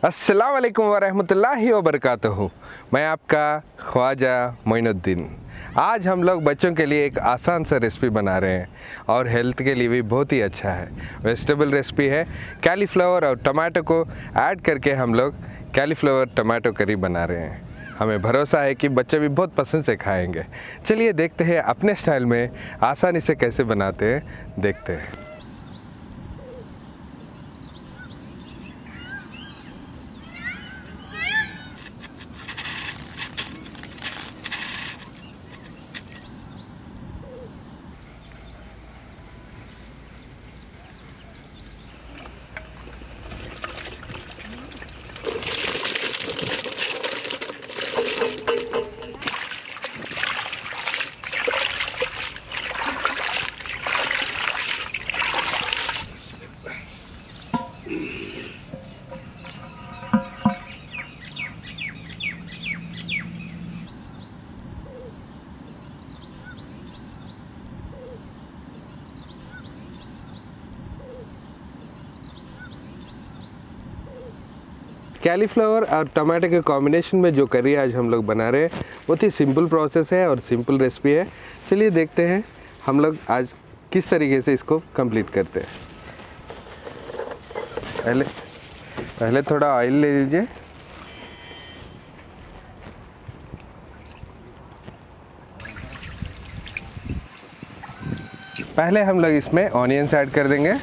अस्सलाम वालेकुम वरहमतुल्लाहि वबरकातुहू। मैं आपका ख्वाजा मोइनुद्दीन। आज हम लोग बच्चों के लिए एक आसान सा रेसिपी बना रहे हैं और हेल्थ के लिए भी बहुत ही अच्छा है। वेजिटेबल रेसिपी है। कैलीफ्लावर और टमाटो को ऐड करके हम लोग कैलीफ्लावर टमाटो करी बना रहे हैं। हमें भरोसा है कि बच्चे भी बहुत पसंद से खाएंगे। चलिए देखते हैं अपने स्टाइल में आसानी से कैसे बनाते हैं, देखते हैं। कैलीफ्लावर और टमाटर के कॉम्बिनेशन में जो करी आज हम लोग बना रहे हैं बहुत ही सिंपल प्रोसेस है और सिंपल रेसिपी है। चलिए देखते हैं हम लोग आज किस तरीके से इसको कंप्लीट करते हैं। पहले थोड़ा ऑयल ले लीजिए। पहले हम लोग इसमें ऑनियंस ऐड कर देंगे।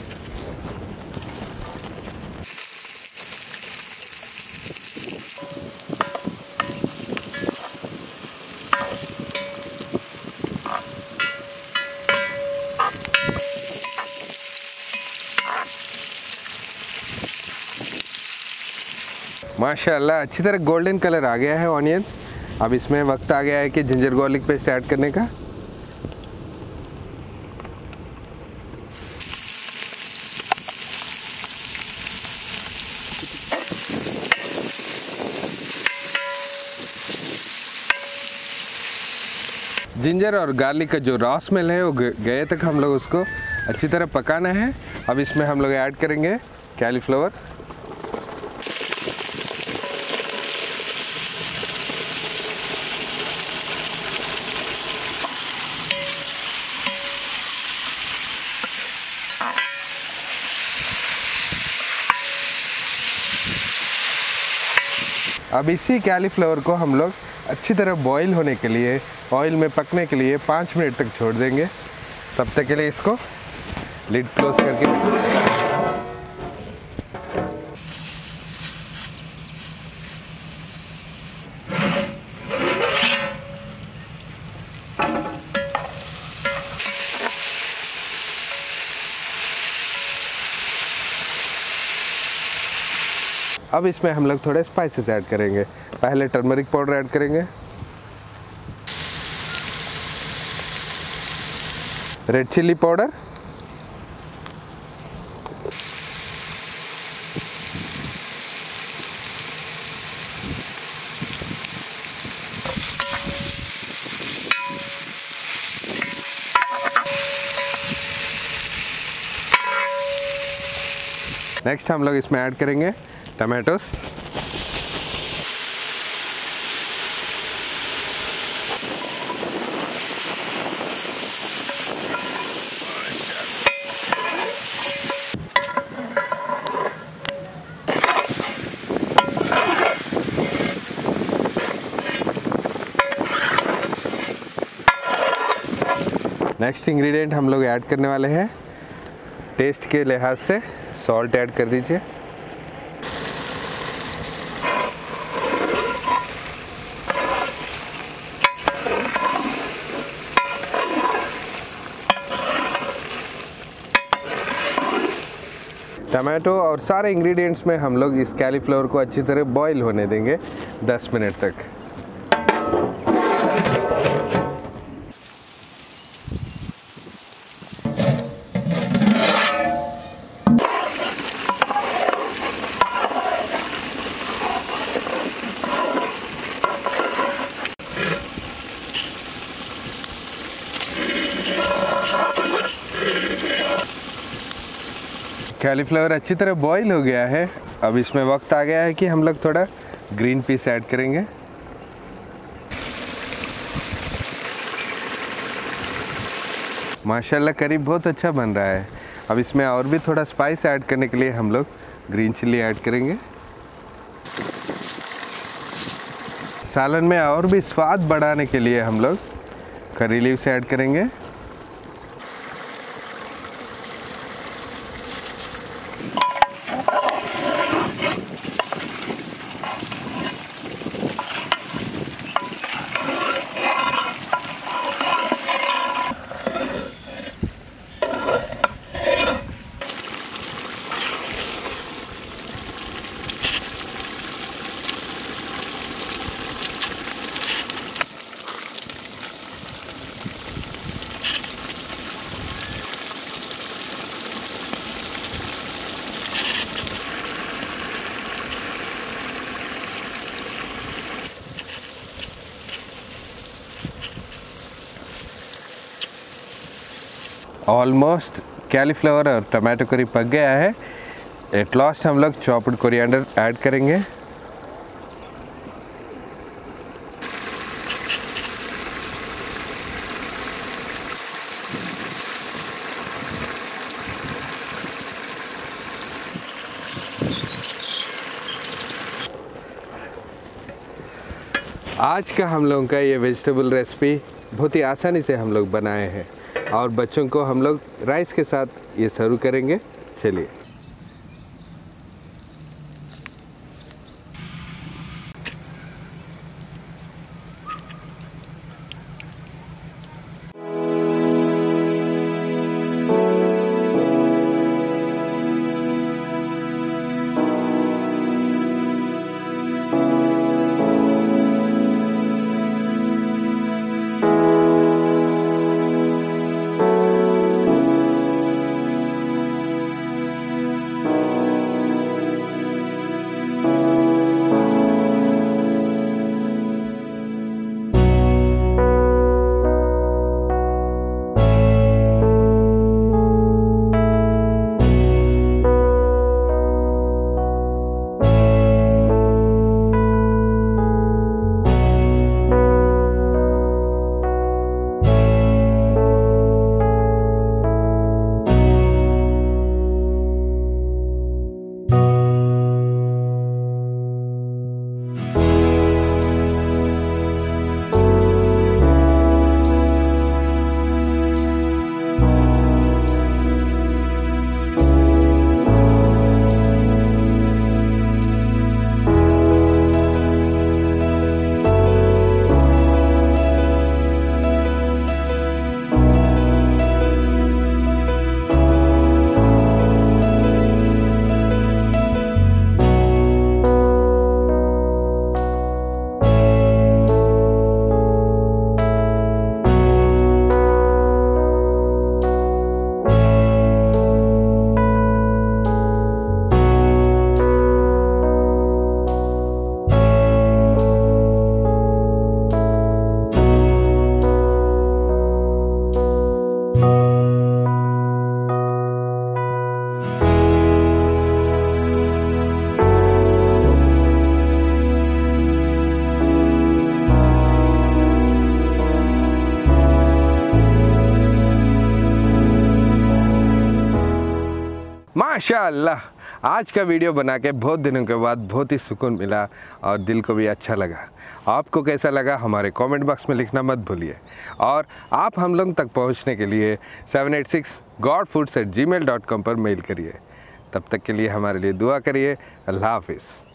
माशाल्लाह अच्छी तरह गोल्डन कलर आ गया है ऑनियंस। अब इसमें वक्त आ गया है कि जिंजर गार्लिक पेस्ट ऐड करने का। जिंजर और गार्लिक का जो रॉ स्मेल है वो गए तक हम लोग उसको अच्छी तरह पकाना है। अब इसमें हम लोग ऐड करेंगे कैलीफ्लावर। अब इसी कैलीफ्लावर को हम लोग अच्छी तरह बॉईल होने के लिए, ऑयल में पकने के लिए 5 मिनट तक छोड़ देंगे। तब तक के लिए इसको लिड क्लोज करके अब इसमें हम लोग थोड़े स्पाइसेस ऐड करेंगे। पहले टर्मरिक पाउडर ऐड करेंगे, रेड चिल्ली पाउडर, नेक्स्ट हम लोग इसमें ऐड करेंगे टमाटोस। नेक्स्ट इंग्रेडिएंट हम लोग ऐड करने वाले हैं, टेस्ट के लिहाज से सॉल्ट ऐड कर दीजिए। टमाटो और सारे इंग्रेडिएंट्स में हम लोग इस कैलीफ्लावर को अच्छी तरह बॉईल होने देंगे 10 मिनट तक। कैलीफ्लावर अच्छी तरह बॉईल हो गया है। अब इसमें वक्त आ गया है कि हम लोग थोड़ा ग्रीन पीस ऐड करेंगे। माशाल्लाह करी बहुत अच्छा बन रहा है। अब इसमें और भी थोड़ा स्पाइस ऐड करने के लिए हम लोग ग्रीन चिल्ली ऐड करेंगे। सालन में और भी स्वाद बढ़ाने के लिए हम लोग करी लीव्स ऐड करेंगे। ऑलमोस्ट कैलीफ्लावर और टमाटो करी पक गया है। एट लास्ट हम लोग चॉप्ड कोरिएंडर ऐड करेंगे। आज का हम लोगों का ये वेजिटेबल रेसिपी बहुत ही आसानी से हम लोग बनाए हैं और बच्चों को हम लोग राइस के साथ ये सर्व करेंगे। चलिए। माशाअल्लाह, आज का वीडियो बना के बहुत दिनों के बाद बहुत ही सुकून मिला और दिल को भी अच्छा लगा। आपको कैसा लगा हमारे कमेंट बॉक्स में लिखना मत भूलिए। और आप हम लोग तक पहुंचने के लिए 786godfoods@gmail.com पर मेल करिए। तब तक के लिए हमारे लिए दुआ करिए। अल्लाह हाफिज़।